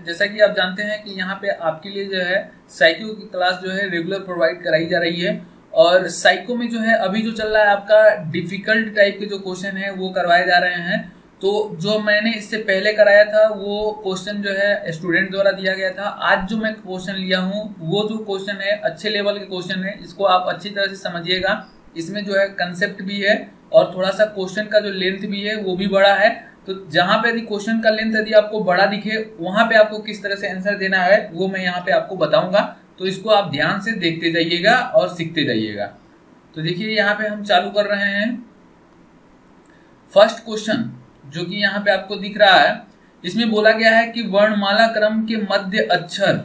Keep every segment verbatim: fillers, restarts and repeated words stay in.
जैसा कि आप जानते हैं कि यहाँ पे आपके लिए जो है साइको की क्लास जो है रेगुलर प्रोवाइड कराई जा रही है, और साइको में जो है अभी जो चल रहा है आपका डिफिकल्ट टाइप के जो क्वेश्चन है वो करवाए जा रहे हैं। तो जो मैंने इससे पहले कराया था वो क्वेश्चन जो है स्टूडेंट द्वारा दिया गया था। आज जो मैं क्वेश्चन लिया हूँ वो जो क्वेश्चन है अच्छे लेवल के क्वेश्चन है, इसको आप अच्छी तरह से समझिएगा। इसमें जो है कंसेप्ट भी है और थोड़ा सा क्वेश्चन का जो लेंथ भी है वो भी बड़ा है। तो जहां पे यदि क्वेश्चन का लेंथ यदि आपको बड़ा दिखे वहां पे आपको किस तरह से आंसर देना है वो मैं यहाँ पे आपको बताऊंगा। तो इसको आप ध्यान से देखते जाइएगा और सीखते जाइएगा। तो देखिए यहाँ पे हम चालू कर रहे हैं फर्स्ट क्वेश्चन, जो कि यहाँ पे आपको दिख रहा है। इसमें बोला गया है कि वर्णमाला क्रम के मध्य अक्षर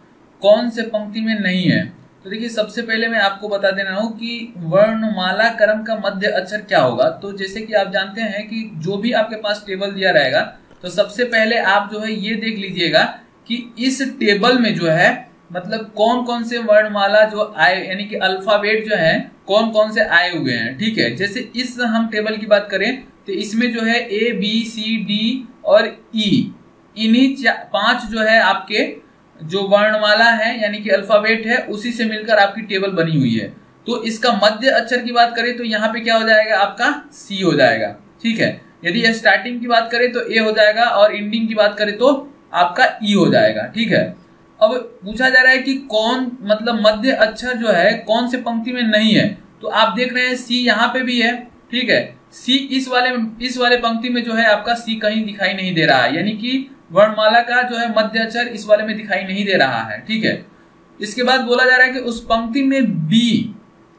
कौन से पंक्ति में नहीं है। तो देखिए सबसे पहले मैं आपको बता दे रहा हूं कि वर्णमाला क्रम का मध्य अक्षर क्या होगा। तो जैसे कि आप जानते हैं कि जो भी आपके पास टेबल दिया रहेगा तो सबसे पहले आप जो है ये देख लीजिएगा कि इस टेबल में जो है मतलब कौन कौन से वर्णमाला जो आए यानी कि अल्फाबेट जो है कौन कौन से आए हुए हैं। ठीक है, जैसे इस हम टेबल की बात करें तो इसमें जो है ए बी सी डी और ई, इन्हीं पांच जो है आपके जो वर्णमाला है यानी कि अल्फाबेट है उसी से मिलकर आपकी टेबल बनी हुई है। तो इसका मध्य अक्षर की बात करें तो यहाँ पे क्या हो जाएगा आपका सी हो जाएगा। ठीक है, यदि स्टार्टिंग की बात करें तो ए हो जाएगा और एंडिंग की बात करें तो आपका ई हो जाएगा। ठीक है, अब पूछा जा रहा है कि कौन मतलब मध्य अक्षर जो है कौन से पंक्ति में नहीं है। तो आप देख रहे हैं सी यहाँ पे भी है। ठीक है, सी इस वाले इस वाले पंक्ति में जो है आपका सी कहीं दिखाई नहीं दे रहा है, यानी कि वर्णमाला का जो है मध्य अक्षर इस वाले में दिखाई नहीं दे रहा है। ठीक है, इसके बाद बोला जा रहा है कि उस पंक्ति में बी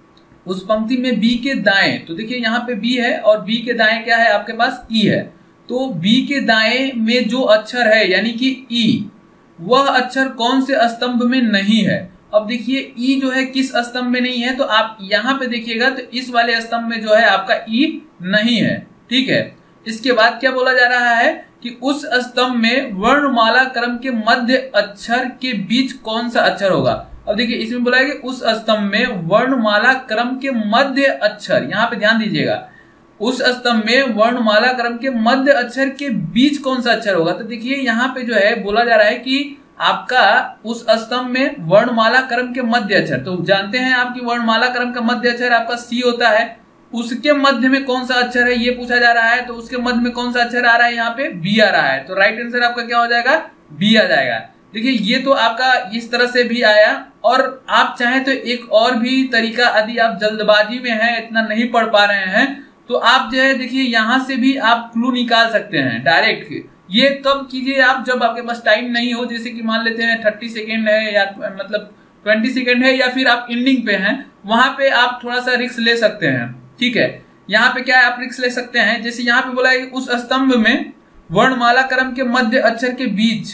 उस पंक्ति में बी के दाएं, तो देखिए यहाँ पे बी है और बी के दाएं क्या है आपके पास ई है। तो बी के दाएं में जो अक्षर है यानी कि ई, वह अक्षर कौन से स्तंभ में नहीं है। अब देखिए ई जो है किस स्तंभ में नहीं है, तो आप यहाँ पे देखिएगा तो इस वाले स्तंभ में जो है आपका ई नहीं है। ठीक है, इसके बाद क्या बोला जा रहा है कि उस स्तंभ में वर्णमाला क्रम के मध्य अक्षर के बीच कौन सा अक्षर होगा। अब देखिए इसमें बोला है कि उस स्तंभ में वर्णमाला क्रम के मध्य अक्षर, यहाँ पे ध्यान दीजिएगा, उस स्तंभ में वर्णमाला क्रम के मध्य अक्षर के बीच कौन सा अक्षर होगा। तो देखिए यहाँ पे जो है बोला जा रहा है कि आपका उस स्तंभ में वर्णमाला क्रम के मध्य अक्षर, तो जानते हैं आपकी वर्णमाला क्रम का मध्य अक्षर आपका सी होता है, उसके मध्य में कौन सा अक्षर है ये पूछा जा रहा है। तो उसके मध्य में कौन सा अक्षर आ रहा है, यहाँ पे बी आ रहा है। तो राइट आंसर आपका क्या हो जाएगा, बी आ जाएगा। देखिए ये तो आपका इस तरह से भी आया, और आप चाहें तो एक और भी तरीका, यदि आप जल्दबाजी में हैं इतना नहीं पढ़ पा रहे हैं तो आप जो है देखिए यहाँ से भी आप क्लू निकाल सकते हैं डायरेक्ट। ये तब कीजिए आप जब आपके पास टाइम नहीं हो, जैसे कि मान लेते हैं थर्टी सेकेंड है या मतलब ट्वेंटी सेकेंड है, या फिर आप एंडिंग पे हैं, वहां पे आप थोड़ा सा रिस्क ले सकते हैं। ठीक है, यहाँ पे क्या है आप रिस्क ले सकते हैं। जैसे यहाँ पे बोला है उस स्तंभ में वर्णमाला क्रम के मध्य अक्षर के बीच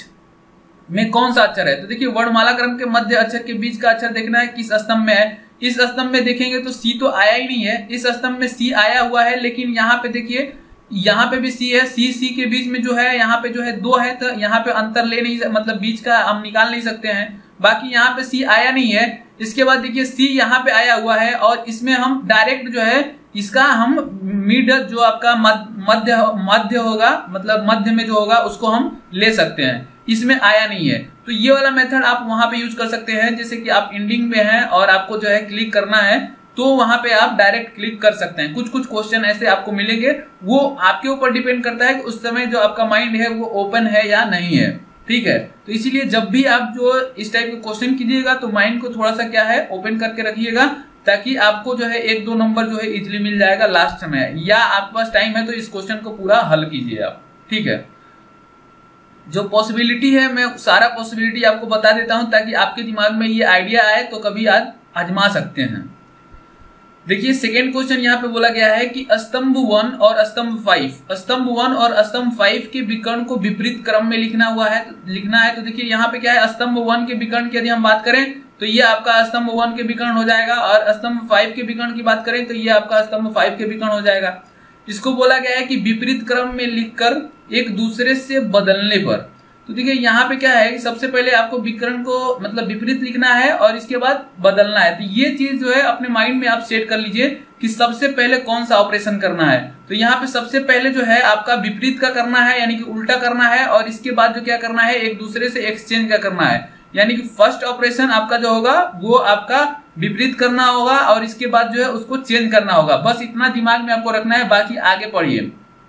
में कौन सा अक्षर है। तो देखिए वर्णमाला क्रम के मध्य अक्षर के बीच का अक्षर देखना है किस स्तंभ में है। इस स्तंभ में देखेंगे तो सी तो आया ही नहीं है, इस स्तंभ में सी आया हुआ है, लेकिन यहाँ पे देखिए यहाँ पे भी सी है, सी सी के बीच में जो है यहाँ पे जो है दो है, तो यहाँ पे अंतर ले नहीं मतलब बीच का हम निकाल नहीं सकते हैं। बाकी यहाँ पे सी आया नहीं है। इसके बाद देखिए सी यहाँ पे आया हुआ है और इसमें हम डायरेक्ट जो है इसका हम मिड जो आपका मध्य मध्य होगा मतलब मध्य में जो होगा उसको हम ले सकते हैं, इसमें आया नहीं है। तो ये वाला मेथड आप वहां पे यूज कर सकते हैं। जैसे कि आप एंडिंग में हैं और आपको जो है क्लिक करना है तो वहां पे आप डायरेक्ट क्लिक कर सकते हैं। कुछ कुछ क्वेश्चन ऐसे आपको मिलेंगे, वो आपके ऊपर डिपेंड करता है कि उस समय जो आपका माइंड है वो ओपन है या नहीं है। ठीक है, तो इसीलिए जब भी आप जो इस टाइप के क्वेश्चन कीजिएगा तो माइंड को थोड़ा सा क्या है ओपन करके रखिएगा, ताकि आपको जो है एक दो नंबर जो है इजिली मिल जाएगा लास्ट में, या आपके पास टाइम है तो इस क्वेश्चन को पूरा हल कीजिए आप। ठीक है, जो पॉसिबिलिटी है मैं सारा पॉसिबिलिटी आपको बता देता हूं ताकि आपके दिमाग में ये आइडिया आए तो कभी आज आजमा सकते हैं। देखिए सेकेंड क्वेश्चन यहाँ पे बोला गया है कि स्तंभ वन और स्तंभ फाइव स्तंभ वन और स्तंभ फाइव के विकर्ण को विपरीत क्रम में लिखना हुआ है लिखना है। तो देखिए यहाँ पे क्या है, स्तंभ वन के विकर्ण की यदि हम बात करें तो ये आपका स्तंभ वन के विकर्ण हो जाएगा, और स्तंभ फाइव के विकर्ण की बात करें तो ये आपका स्तंभ फाइव के विकर्ण हो जाएगा। इसको बोला गया है कि विपरीत क्रम में लिखकर एक दूसरे से बदलने पर, तो देखिए यहाँ पे क्या है कि सबसे पहले आपको विकर्ण को मतलब विपरीत लिखना है और इसके बाद बदलना है। तो ये चीज जो है अपने माइंड में आप सेट कर लीजिए कि सबसे पहले कौन सा ऑपरेशन करना है। तो यहाँ पे सबसे पहले जो है आपका विपरीत का करना है, यानी कि उल्टा करना है, और इसके बाद जो क्या करना है, एक दूसरे से एक्सचेंज का करना है। यानी कि फर्स्ट ऑपरेशन आपका जो होगा वो आपका विपरीत करना होगा और इसके बाद जो है उसको चेंज करना होगा। बस इतना दिमाग में आपको रखना है, बाकी आगे पढ़िए।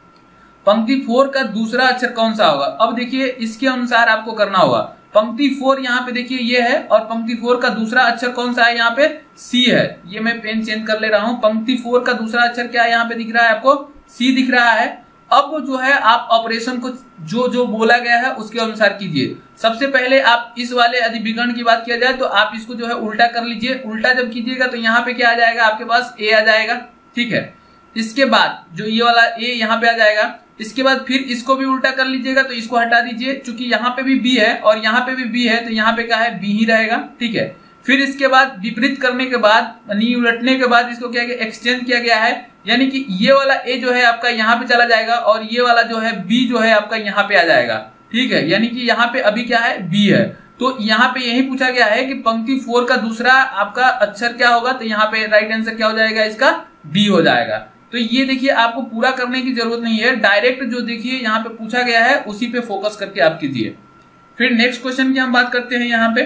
पंक्ति फोर का दूसरा अक्षर कौन सा होगा? अब देखिए इसके अनुसार आपको करना होगा। पंक्ति फोर यहाँ पे देखिए ये है, और पंक्ति फोर का दूसरा अक्षर कौन सा है? यहाँ पे सी है। ये मैं पेन चेंज कर ले रहा हूँ। पंक्ति फोर का दूसरा अक्षर क्या है? यहाँ पे दिख रहा है आपको सी दिख रहा है। अब जो है आप ऑपरेशन को जो जो बोला गया है उसके अनुसार कीजिए। सबसे पहले आप इस वाले यदि विकर्ण की बात किया जाए तो आप इसको जो है उल्टा कर लीजिए। उल्टा जब कीजिएगा तो यहाँ पे क्या आ जाएगा, आपके पास ए आ जाएगा, ठीक है। इसके बाद जो ये वाला ए यहाँ पे आ जाएगा। इसके बाद फिर इसको भी उल्टा कर लीजिएगा, तो इसको हटा दीजिए, चूंकि यहाँ पे भी बी है और यहाँ पे भी बी है, तो यहाँ पे क्या है, बी ही रहेगा, ठीक है। फिर इसके बाद विपरीत करने के बाद, नी उलटने के बाद इसको क्या एक्सचेंज किया गया है, यानी कि ये वाला ए जो है आपका यहाँ पे चला जाएगा और ये वाला जो है बी जो है आपका यहाँ पे आ जाएगा, ठीक है। यानी कि यहाँ पे अभी क्या है, बी है। तो यहाँ पे यही पूछा गया है कि पंक्ति फोर का दूसरा आपका अक्षर क्या होगा, तो यहाँ पे राइट आंसर क्या हो जाएगा, इसका बी हो जाएगा। तो ये देखिए आपको पूरा करने की जरूरत नहीं है, डायरेक्ट जो देखिए यहाँ पे पूछा गया है उसी पे फोकस करके आप कीजिए। फिर नेक्स्ट क्वेश्चन की हम बात करते हैं। यहाँ पे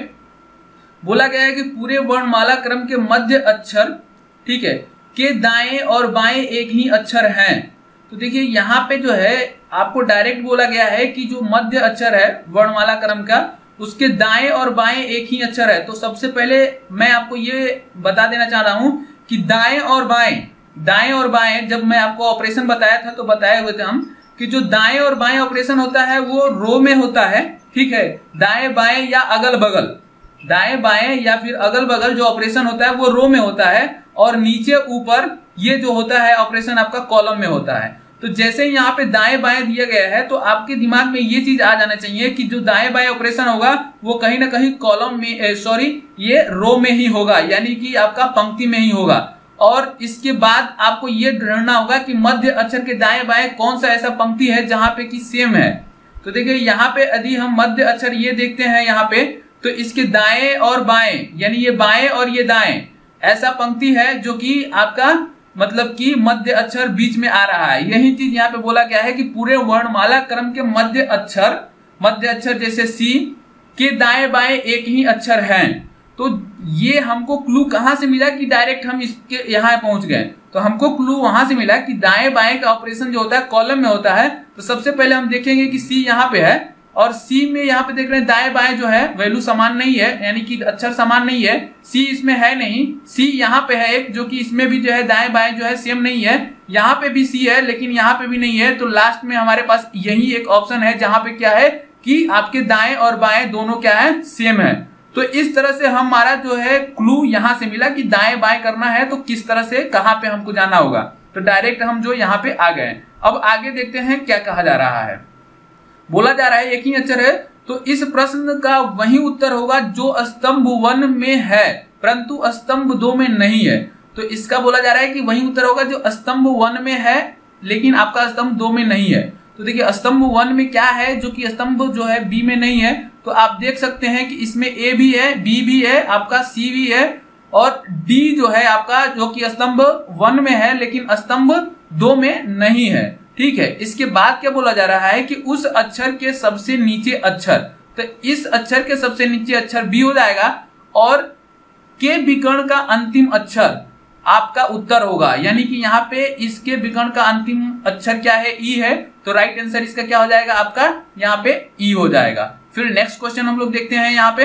बोला गया है कि पूरे वर्णमाला क्रम के मध्य अक्षर, ठीक है, के दाएं और बाएं एक ही अक्षर हैं। तो देखिए यहाँ पे जो है आपको डायरेक्ट बोला गया है कि जो मध्य अक्षर है वर्णमाला क्रम का, उसके दाएं और बाएं एक ही अक्षर है। तो सबसे पहले मैं आपको ये बता देना चाह रहा हूं कि दाएं और बाएं, दाएं और बाएं जब मैं आपको ऑपरेशन बताया था तो बताए हुए थे हम कि जो दाएं और बाएं ऑपरेशन होता है वो रो में होता है, ठीक है। दाएं बाएं या अगल बगल, दाएं बाएं या फिर अगल बगल जो ऑपरेशन होता है वो रो में होता है, और नीचे ऊपर ये जो होता है ऑपरेशन आपका कॉलम में होता है। तो जैसे यहाँ पे दाएं बाएं दिया गया है तो आपके दिमाग में ये चीज आ जाना चाहिए कि जो दाएं बाएं ऑपरेशन होगा वो कहीं ना कहीं कॉलम में, सॉरी ये रो में ही होगा, यानी कि आपका पंक्ति में ही होगा। और इसके बाद आपको ये ढूंढना होगा कि मध्य अक्षर के दाएं बाएं कौन सा ऐसा पंक्ति है जहां पे कि सेम है। तो देखिए यहाँ पे यदि हम मध्य अक्षर ये देखते हैं यहाँ पे, तो इसके दाएं और बाएं, यानी ये बाएं और ये दाएं, ऐसा पंक्ति है जो कि आपका मतलब कि मध्य अक्षर बीच में आ रहा है। यही चीज यहाँ पे बोला गया है कि पूरे वर्णमाला क्रम के मध्य अक्षर, मध्य अक्षर जैसे सी के दाएं बाएं एक ही अक्षर हैं। तो ये हमको क्लू कहां से मिला कि डायरेक्ट हम इसके यहाँ पहुंच गए? तो हमको क्लू वहां से मिला कि दाएं बाएं का ऑपरेशन जो होता है कॉलम में होता है। तो सबसे पहले हम देखेंगे कि सी यहाँ पे है, और सी में यहाँ पे देख रहे हैं दाएं बाएं जो है वैल्यू समान नहीं है, यानी कि अक्षर समान नहीं है। सी इसमें है नहीं, सी यहाँ पे है एक, जो कि इसमें भी जो है दाएं बाएं जो है सेम नहीं है। यहाँ पे भी सी है लेकिन यहाँ पे भी नहीं है। तो लास्ट में हमारे पास यही एक ऑप्शन है जहां पे क्या है कि आपके दाएं और बाएं दोनों क्या है, सेम है। तो इस तरह से हमारा जो है क्लू यहां से मिला कि दाएं बाएं करना है तो किस तरह से कहां पे हमको जाना होगा। तो डायरेक्ट हम जो यहाँ पे आ गए। अब आगे देखते हैं क्या कहा जा रहा है। बोला जा रहा है एक ही अक्षर है, तो इस प्रश्न का वही उत्तर होगा जो स्तंभ वन में है परंतु स्तंभ दो में नहीं है। तो इसका बोला जा रहा है कि वही उत्तर होगा जो स्तंभ वन में है लेकिन आपका स्तंभ दो में नहीं है। तो देखिए स्तंभ वन में क्या है जो कि स्तंभ जो है बी में नहीं है। तो आप देख सकते हैं कि इसमें ए भी है, बी भी है, आपका सी भी है, और डी जो है आपका जो कि स्तंभ वन में है लेकिन स्तंभ दो में नहीं है, ठीक है। इसके बाद क्या बोला जा रहा है कि उस अक्षर के सबसे नीचे अक्षर, तो इस अक्षर के सबसे नीचे अक्षर बी हो जाएगा, और के विकर्ण का अंतिम अक्षर आपका उत्तर होगा। यानी कि यहाँ पे इसके विकर्ण का अंतिम अक्षर क्या है, ई है। तो राइट आंसर इसका क्या हो जाएगा, आपका यहाँ पे ई हो जाएगा। फिर नेक्स्ट क्वेश्चन हम लोग देखते हैं। यहाँ पे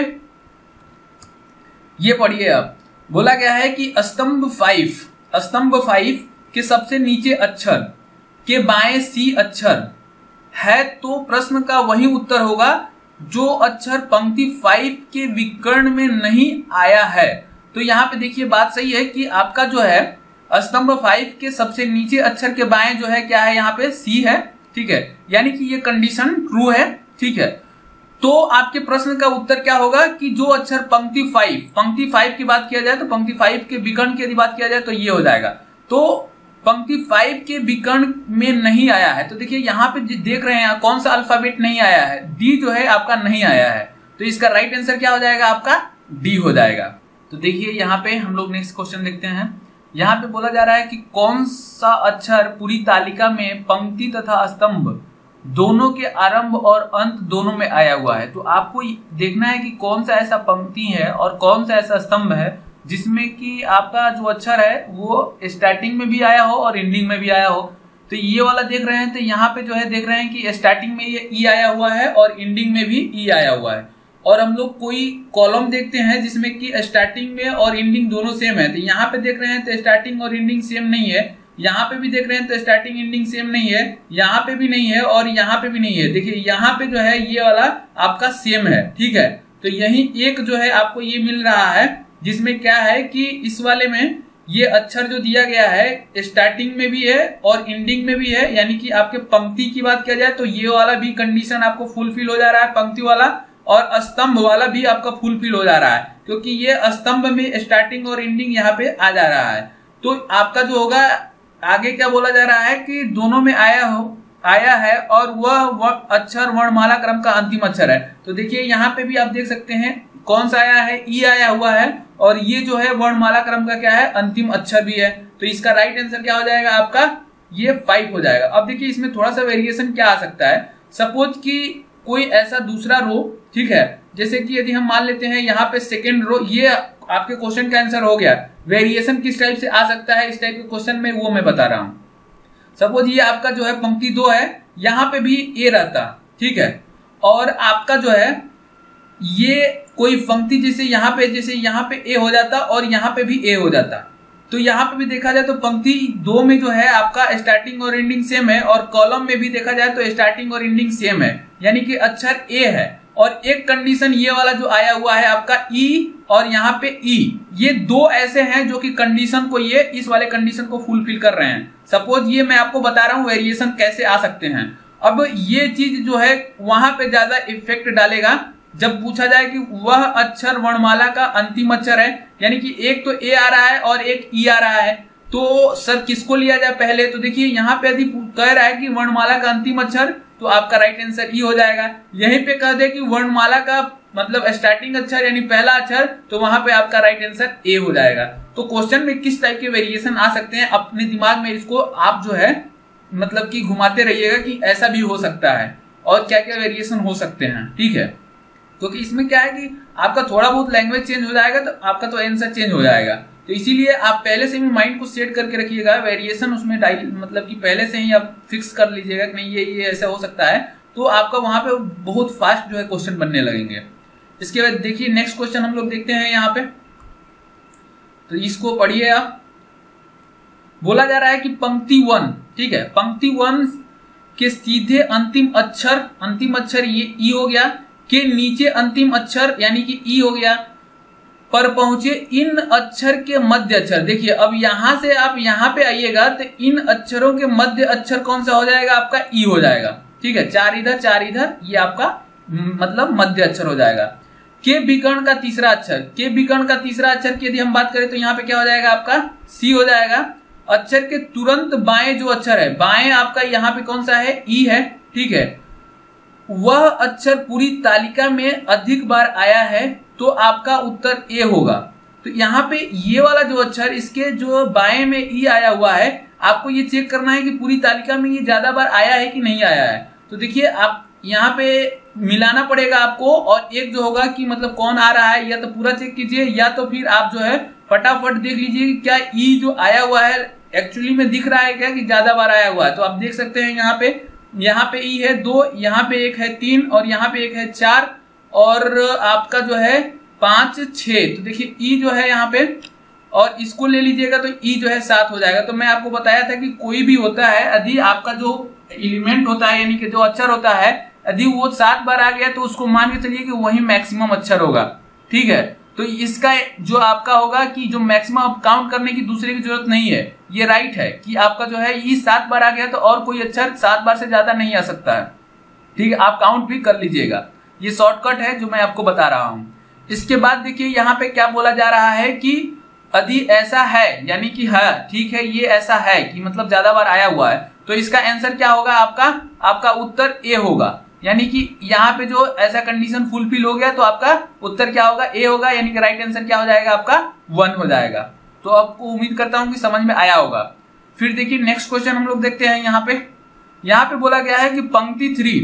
ये पढ़िए, अब बोला गया है कि स्तंभ फाइव, स्तंभ फाइव के सबसे नीचे अक्षर के बाएं सी अक्षर है, तो प्रश्न का वही उत्तर होगा जो अक्षर पंक्ति फाइव के विकर्ण में नहीं आया है। तो यहाँ पे देखिए बात सही है कि आपका जो है स्तंभ फाइव के सबसे नीचे अक्षर के बाएं जो है क्या है, यहाँ पे सी है, ठीक है। यानी कि ये कंडीशन ट्रू है, ठीक है। तो आपके प्रश्न का उत्तर क्या होगा कि जो अक्षर पंक्ति फाइव, पंक्ति फाइव की बात किया जाए तो पंक्ति फाइव के विकर्ण की यदि बात किया जाए तो ये हो जाएगा। तो पंक्ति फाइव के विकर्ण में नहीं आया है। तो देखिए यहाँ पे देख रहे हैं कौन सा अल्फाबेट नहीं आया है, डी जो है आपका नहीं आया है। तो इसका राइट आंसर क्या हो जाएगा आपका, डी हो जाएगा। तो देखिए यहाँ पे हम लोग नेक्स्ट क्वेश्चन देखते हैं। यहाँ पे बोला जा रहा है कि कौन सा अक्षर पूरी तालिका में पंक्ति तथा स्तंभ दोनों के आरंभ और अंत दोनों में आया हुआ है। तो आपको देखना है कि कौन सा ऐसा पंक्ति है और कौन सा ऐसा स्तंभ है जिसमें कि आपका जो अक्षर है वो स्टार्टिंग में भी आया हो और एंडिंग में भी आया हो। तो ये वाला देख रहे हैं, तो यहाँ पे जो है देख रहे हैं कि स्टार्टिंग में ये ई आया हुआ है और एंडिंग में भी ई आया हुआ है। और हम लोग कोई कॉलम देखते हैं जिसमें कि स्टार्टिंग में और एंडिंग दोनों सेम है। तो यहाँ पे देख रहे हैं तो स्टार्टिंग और एंडिंग सेम नहीं है, यहाँ पे भी देख रहे हैं तो स्टार्टिंग एंडिंग सेम नहीं है, यहाँ पे भी नहीं है और यहाँ पे भी नहीं है। देखिए यहाँ पे जो है ये वाला आपका सेम है, ठीक है। तो यही एक जो है आपको ये मिल रहा है जिसमें क्या है कि इस वाले में ये अक्षर जो दिया गया है स्टार्टिंग में भी है और एंडिंग में भी है, यानी कि आपके पंक्ति की बात किया जाए तो ये वाला भी कंडीशन आपको फुलफिल हो जा रहा है, पंक्ति वाला, और स्तंभ वाला भी आपका फुलफिल हो जा रहा है क्योंकि ये स्तंभ में स्टार्टिंग और एंडिंग यहाँ पे आ जा रहा है। तो आपका जो होगा आगे क्या बोला जा रहा है कि दोनों में आया हो आया है और वह अक्षर वर्णमाला क्रम का अंतिम अक्षर है। तो देखिए यहाँ पे भी आप देख सकते हैं कौन सा आया है, ई आया हुआ है और ये जो है वर्णमाला क्रम का क्या है, अंतिम अक्षर भी है। तो इसका राइट आंसर क्या हो जाएगा आपका, ये फाइव हो जाएगा। अब देखिए इसमें थोड़ा सा वेरिएशन क्या आ सकता है। सपोज कि कोई ऐसा दूसरा रो, ठीक है, जैसे कि यदि हम मान लेते हैं यहाँ पे सेकेंड रो, ये आपके क्वेश्चन का आंसर हो गया। वेरिएशन किस टाइप से आ सकता है इस टाइप के क्वेश्चन में, वो मैं बता रहा हूँ। सपोज ये आपका जो है पंक्ति दो है, यहाँ पे भी ए रहता, ठीक है, और आपका जो है ये कोई पंक्ति जैसे यहाँ पे जैसे यहाँ पे ए हो जाता और यहाँ पे भी ए हो जाता। तो यहाँ पे भी देखा जाए तो पंक्ति दो में जो है आपका स्टार्टिंग और एंडिंग सेम है और कॉलम में भी देखा जाए तो स्टार्टिंग और एंडिंग सेम है, यानी कि अक्षर ए है। और एक कंडीशन ये वाला जो आया हुआ है आपका ई और यहाँ पे ई, ये दो ऐसे हैं जो कि कंडीशन को ये इस वाले कंडीशन को फुलफिल कर रहे हैं। सपोज ये मैं आपको बता रहा हूँ वेरिएशन कैसे आ सकते हैं। अब ये चीज जो है वहां पे ज्यादा इफेक्ट डालेगा जब पूछा जाए कि वह अक्षर वर्णमाला का अंतिम अक्षर है, यानी कि एक तो ए आ रहा है और एक ई आ रहा है। तो सर किसको लिया जाए पहले, तो देखिए यहाँ पे यदि कह रहा है कि वर्णमाला का अंतिम अक्षर, तो आपका राइट आंसर ई हो जाएगा। यहीं पे कह दे कि वर्णमाला का मतलब स्टार्टिंग अक्षर यानी पहला अक्षर, तो वहां पे आपका राइट आंसर ए हो जाएगा। तो क्वेश्चन में किस टाइप के वेरिएशन आ सकते हैं, अपने दिमाग में इसको आप जो है मतलब कि घुमाते रहिएगा कि ऐसा भी हो सकता है और क्या क्या वेरिएशन हो सकते हैं, ठीक है। क्योंकि तो इसमें क्या है कि आपका थोड़ा बहुत लैंग्वेज चेंज हो जाएगा तो आपका तो आंसर चेंज हो जाएगा। तो इसीलिए आप पहले से भी माइंड को सेट करके रखिएगा, वेरिएशन उसमें डाइल मतलब कि पहले से ही आप फिक्स कर लीजिएगा कि नहीं ये ये ऐसा हो सकता है, तो आपका वहां पे बहुत फास्ट जो है क्वेश्चन बनने लगेंगे। इसके बाद देखिए नेक्स्ट क्वेश्चन हम लोग देखते हैं यहाँ पे, तो इसको पढ़िए आप। बोला जा रहा है कि पंक्ति वन, ठीक है, पंक्ति वन के सीधे अंतिम अक्षर, अंतिम अक्षर ये ई हो गया, के नीचे अंतिम अक्षर यानी कि ई हो गया, पर पहुंचे इन अक्षर के मध्य अक्षर। देखिए अब यहां से आप यहां पे आइएगा तो इन अक्षरों के मध्य अक्षर कौन सा हो जाएगा, आपका ई हो जाएगा, ठीक है, चार इधर चार इधर, ये आपका मतलब मध्य अक्षर हो जाएगा। के विकर्ण का तीसरा अक्षर, के विकर्ण का तीसरा अक्षर की यदि हम बात करें तो यहाँ पे क्या हो जाएगा, आपका सी हो जाएगा। अक्षर के तुरंत बाएं जो अक्षर है, बाएं आपका यहाँ पे कौन सा है, ई है, ठीक है, वह अक्षर पूरी तालिका में अधिक बार आया है, तो आपका उत्तर ए होगा। तो यहाँ पे ये वाला जो अक्षर इसके जो बाएं में ई आया हुआ है, आपको ये चेक करना है कि पूरी तालिका में ये ज्यादा बार आया है कि नहीं आया है। तो देखिए आप यहाँ पे मिलाना पड़ेगा आपको, और एक जो होगा कि मतलब कौन आ रहा है, या तो पूरा चेक कीजिए या तो फिर आप जो है फटाफट देख लीजिए कि क्या ई जो आया हुआ है एक्चुअली में दिख रहा है क्या कि ज्यादा बार आया हुआ है। तो आप देख सकते हैं यहाँ पे यहाँ पे ई है दो, यहाँ पे एक है तीन और यहाँ पे एक है चार और आपका जो है पांच छह। तो देखिए ई जो है यहाँ पे, और इसको ले लीजिएगा तो ई जो है सात हो जाएगा। तो मैं आपको बताया था कि कोई भी होता है यदि आपका जो एलिमेंट होता है यानी कि जो अक्षर होता है यदि वो सात बार आ गया तो उसको मान के चलिए कि वही मैक्सिमम अक्षर होगा, ठीक है। तो इसका जो आपका होगा कि जो मैक्सिमम काउंट करने की दूसरे की जरूरत नहीं है, ये राइट है कि आपका जो है ई सात बार आ गया तो और कोई अक्षर सात बार से ज्यादा नहीं आ सकता है, ठीक है। आप काउंट भी कर लीजिएगा, ये शॉर्टकट है जो मैं आपको बता रहा हूं। इसके बाद देखिए यहाँ पे क्या बोला जा रहा है कि यदि ऐसा है यानी कि है, ठीक है, ये ऐसा है कि मतलब ज्यादा बार आया हुआ है, तो इसका आंसर क्या होगा आपका आपका उत्तर ए होगा। यानी कि यहाँ पे जो ऐसा कंडीशन फुलफिल हो गया तो आपका उत्तर क्या होगा, ए होगा, यानी कि राइट आंसर क्या हो जाएगा आपका वन हो जाएगा। तो आपको उम्मीद करता हूं कि समझ में आया होगा। फिर देखिए नेक्स्ट क्वेश्चन हम लोग देखते हैं। यहाँ पे यहाँ पे बोला गया है कि पंक्ति थ्री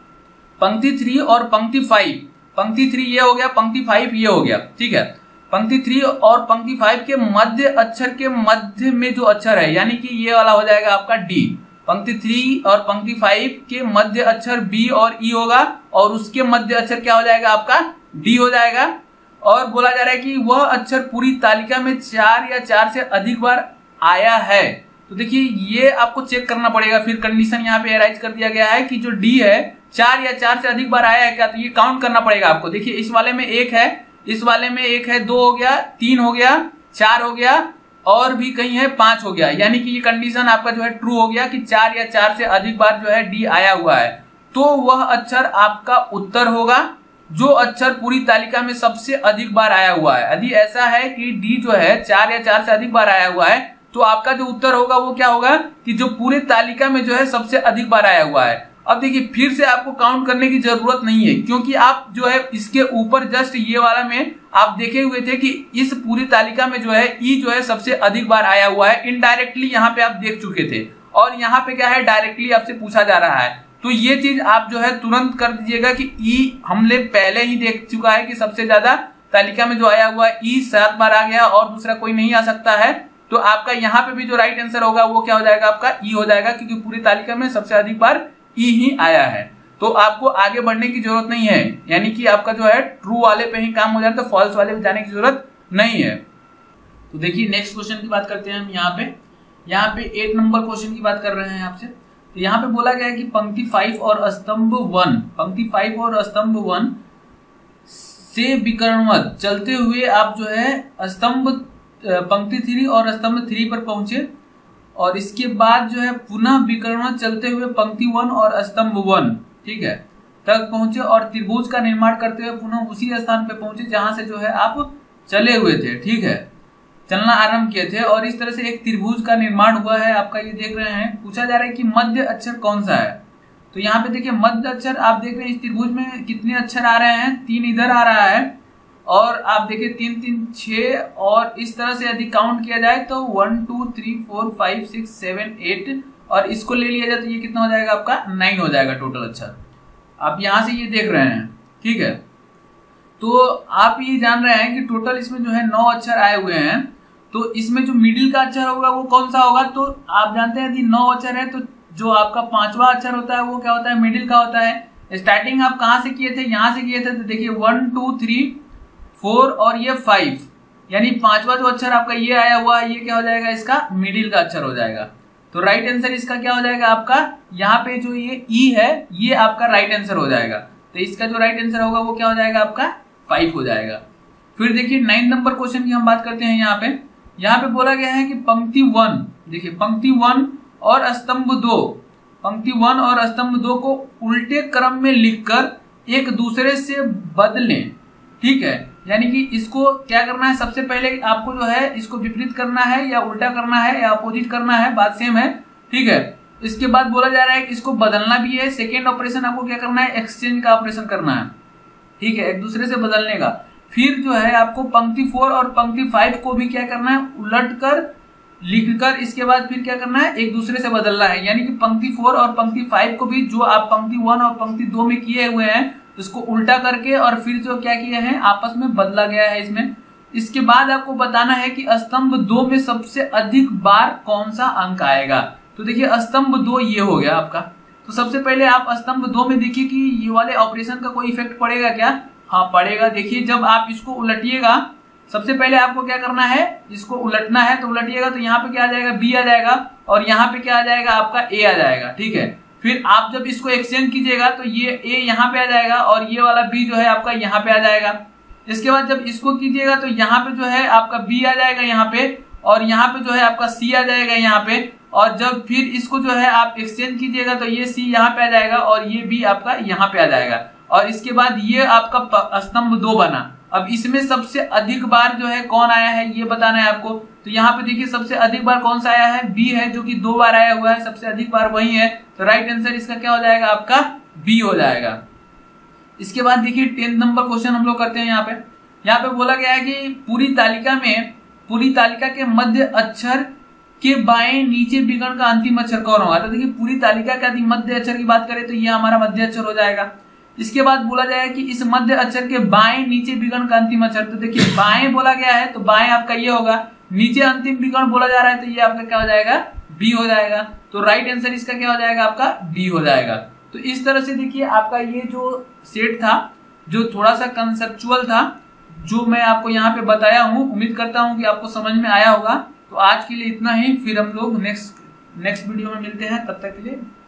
पंक्ति थ्री और पंक्ति फाइव, पंक्ति थ्री ये हो गया, पंक्ति फाइव ये हो गया, ठीक है। पंक्ति थ्री और पंक्ति फाइव के मध्य अक्षर के मध्य में जो अक्षर है यानी कि ये वाला हो जाएगा आपका डी। पंक्ति थ्री और पंक्ति फाइव के मध्य अक्षर बी और ई होगा और उसके मध्य अक्षर क्या हो जाएगा आपका डी हो जाएगा। और बोला जा रहा है कि वह अक्षर पूरी तालिका में चार या चार से अधिक बार आया है। तो देखिए ये आपको चेक करना पड़ेगा। फिर कंडीशन यहाँ पे अराइज कर दिया गया है कि जो डी है चार या चार से अधिक बार आया है क्या, तो ये काउंट करना पड़ेगा आपको। देखिए इस वाले में एक है, इस वाले में एक है, दो हो गया, तीन हो गया, चार हो गया और भी कहीं है पांच हो गया। यानी कि ये कंडीशन आपका जो है ट्रू हो गया कि चार या चार से अधिक बार जो है डी आया हुआ है। तो वह अक्षर आपका उत्तर होगा जो अक्षर पूरी तालिका में सबसे अधिक बार आया हुआ है। यदि ऐसा है कि डी जो है चार या चार से अधिक बार आया हुआ है तो आपका जो उत्तर होगा वो क्या होगा कि जो पूरे तालिका में जो है सबसे अधिक बार आया हुआ है। अब देखिए फिर से आपको काउंट करने की जरूरत नहीं है क्योंकि आप जो है इसके ऊपर जस्ट ये वाला में आप देखे हुए थे कि इस पूरी तालिका में जो है ई जो है सबसे अधिक बार आया हुआ है। इनडायरेक्टली यहाँ पे आप देख चुके थे और यहाँ पे क्या है डायरेक्टली आपसे पूछा जा रहा है। तो ये चीज आप जो है तुरंत कर दीजिएगा कि ई हमने पहले ही देख चुका है कि सबसे ज्यादा तालिका में जो आया हुआ है ई सात बार आ गया और दूसरा कोई नहीं आ सकता है। तो आपका यहाँ पे भी जो राइट आंसर होगा वो क्या हो जाएगा आपका ई हो जाएगा क्योंकि पूरी तालिका में सबसे अधिक बार ई ही आया है। तो आपको आगे बढ़ने की जरूरत नहीं है, यानी कि आपका जो है ट्रू वाले पे ही काम हो जाए, तो फॉल्स वाले पे जाने की जरूरत नहीं है। तो देखिए नेक्स्ट क्वेश्चन की बात करते हैं हम। यहाँ पे यहाँ पे एट नंबर क्वेश्चन की बात कर रहे हैं आपसे। तो यहाँ पे बोला गया है कि पंक्ति फाइव और स्तंभ वन पंक्ति फाइव और स्तंभ वन से विकर्णवत चलते हुए आप जो है स्तंभ पंक्ति थ्री और स्तंभ थ्री पर पहुंचे और इसके बाद जो है पुनः विकर्ण चलते हुए पंक्ति वन और स्तंभ वन, ठीक है, तक पहुंचे और त्रिभुज का निर्माण करते हुए पुनः उसी स्थान पे पहुंचे जहां से जो है आप चले हुए थे, ठीक है, चलना आरंभ किए थे। और इस तरह से एक त्रिभुज का निर्माण हुआ है आपका, ये देख रहे हैं। पूछा जा रहा है कि मध्य अक्षर कौन सा है। तो यहाँ पे देखिए मध्य अक्षर आप देख रहे हैं इस त्रिभुज में कितने अक्षर आ रहे हैं, तीन इधर आ रहा है और आप देखिए तीन तीन छह और इस तरह से यदि काउंट किया जाए तो one two three four five six seven eight और इसको ले लिया जाए तो ये कितना हो जाएगा आपका नाइन हो जाएगा टोटल अक्षर। आप यहाँ से ये देख रहे हैं, ठीक है। तो आप ये जान रहे हैं कि टोटल इसमें जो है नौ अक्षर आए हुए हैं। तो इसमें जो मिडिल का अक्षर होगा वो कौन सा होगा, तो आप जानते हैं यदि नौ अक्षर है तो जो आपका पांचवा अक्षर होता है वो क्या होता है, मिडिल का होता है। स्टार्टिंग आप कहाँ से किए थे, यहाँ से किए थे। तो देखिए वन टू थ्री फोर और ये फाइव, यानी पांचवा जो अक्षर आपका ये आया हुआ है ये क्या हो जाएगा, इसका मिडिल का अक्षर हो जाएगा। तो राइट आंसर इसका क्या हो जाएगा आपका, यहाँ पे जो ये ई है ये आपका राइट आंसर हो जाएगा। तो इसका जो राइट आंसर होगा वो क्या हो जाएगा आपका फाइव हो जाएगा। फिर देखिए नाइन नंबर क्वेश्चन की हम बात करते हैं। यहाँ पे यहाँ पे बोला गया है कि पंक्ति वन, देखिए पंक्ति वन और स्तंभ दो, पंक्ति वन और स्तंभ दो को उल्टे क्रम में लिखकर एक दूसरे से बदलें, ठीक है। यानी कि इसको क्या करना है, सबसे पहले आपको जो है इसको विपरीत करना है या उल्टा करना है या अपोजिट करना है, बात सेम है, ठीक है। इसके बाद बोला जा रहा है कि इसको बदलना भी है। सेकेंड ऑपरेशन आपको क्या करना है, एक्सचेंज का ऑपरेशन करना है, ठीक है, एक दूसरे से बदलने का। फिर जो है आपको पंक्ति फोर और पंक्ति फाइव को भी क्या करना है, उलट कर लिखकर इसके बाद फिर क्या करना है, एक दूसरे से बदलना है। यानी कि पंक्ति फोर और पंक्ति फाइव को भी जो आप पंक्ति वन और पंक्ति दो में किए हुए हैं इसको उल्टा करके और फिर जो क्या किए हैं आपस में बदला गया है इसमें। इसके बाद आपको बताना है कि स्तंभ दो में सबसे अधिक बार कौन सा अंक आएगा। तो देखिए स्तंभ दो ये हो गया आपका। तो सबसे पहले आप स्तंभ दो में देखिए कि ये वाले ऑपरेशन का कोई इफेक्ट पड़ेगा क्या, हाँ पड़ेगा। देखिए जब आप इसको उलटिएगा, सबसे पहले आपको क्या करना है, इसको उलटना है। तो उलटिएगा तो यहाँ पे क्या आ जाएगा, बी आ जाएगा और यहाँ पे क्या आ जाएगा आपका ए आ जाएगा, ठीक है। फिर आप जब इसको एक्सचेंज कीजिएगा तो ये ए यहाँ पे आ जाएगा और ये वाला बी जो है आपका यहाँ पे आ जाएगा। इसके बाद जब इसको कीजिएगा तो यहाँ पे जो है आपका बी आ जाएगा यहाँ पे और यहाँ पे जो है आपका सी आ जाएगा यहाँ पे। और जब फिर इसको जो है आप एक्सचेंज कीजिएगा तो ये सी यहाँ पे आ जाएगा और ये बी आपका यहाँ पे आ जाएगा। और इसके बाद ये आपका स्तंभ दो बना। अब इसमें सबसे अधिक बार जो है कौन आया है ये बताना है आपको। तो यहाँ पे देखिए सबसे अधिक बार कौन सा आया है, बी है, जो कि दो बार आया हुआ है, सबसे अधिक बार वही है। तो राइट आंसर इसका क्या हो जाएगा, आपका बी हो जाएगा। इसके बाद देखिए टेंथ नंबर क्वेश्चन हम लोग करते हैं। यहाँ पे यहाँ पे बोला गया है कि पूरी तालिका में पूरी तालिका के मध्य अक्षर के बाएं नीचे विकर्ण का अंतिम अक्षर कौन होगा। तो देखिए पूरी तालिका का मध्य अक्षर की बात करें तो ये हमारा मध्य अक्षर हो जाएगा। इसके बाद बोला जाएगा कि इस मध्य अक्षर के बाएं नीचे विकर्ण का अंतिम अक्षर। तो देखिए बाएं बोला गया है तो बाएं आपका ये होगा, नीचे अंतिम विकर्ण बोला जा रहा है तो ये आपका क्या हो जाएगा, बी हो जाएगा। तो राइट आंसर इसका क्या हो जाएगा, आपका डी हो जाएगा। तो इस तरह से देखिए आपका ये जो सेट था, जो थोड़ा सा कंसेप्चुअल था, जो मैं आपको यहाँ पे बताया हूँ, उम्मीद करता हूँ कि आपको समझ में आया होगा। तो आज के लिए इतना ही, फिर हम लोग नेक्स्ट नेक्स्ट वीडियो में मिलते हैं। तब तक के लिए